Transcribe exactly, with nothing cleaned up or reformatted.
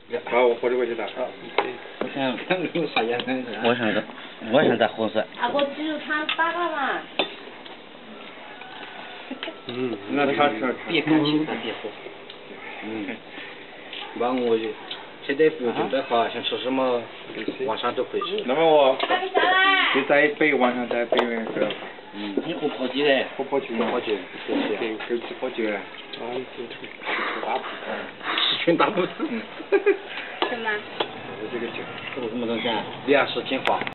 好，我喝这个就打。好， 我想有啥样？我想着，我想在喝噻。 啊，我鸡肉汤打了嘛。 嗯，那他他别客气，别喝。嗯。那我就现在不用的话，想吃什么，晚上都可以吃。 那么我还没下来。 就在北晚上在北面去了。 嗯，你喝泡鸡嘞？ 喝泡鸡。 喝泡鸡， 对对，枸杞泡鸡。啊，你这这大补。 全大补。 嗯。 什么？ 这个酒。 这是什么东西啊？粮食精华。